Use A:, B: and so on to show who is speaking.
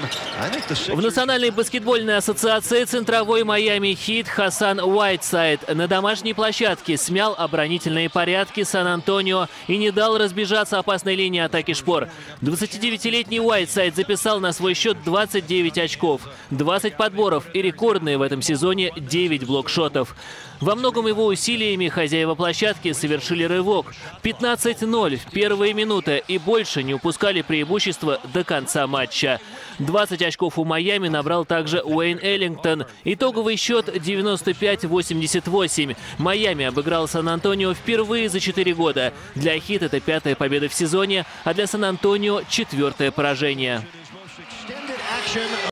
A: В Национальной баскетбольной ассоциации центровой Майами Хит Хасан Уайтсайд на домашней площадке смял оборонительные порядки Сан-Антонио и не дал разбежаться опасной линии атаки шпор. 29-летний Уайтсайд записал на свой счет 29 очков, 20 подборов и рекордные в этом сезоне 9 блокшотов. Во многом его усилиями хозяева площадки совершили рывок. 15-0 в первые минуты и больше не упускали преимущество до конца матча. 20 очков у Майами набрал также Уэйн Эллингтон. Итоговый счет 95-88. Майами обыграл Сан-Антонио впервые за 4 года. Для Хит это 5-я победа в сезоне, а для Сан-Антонио 4-е поражение.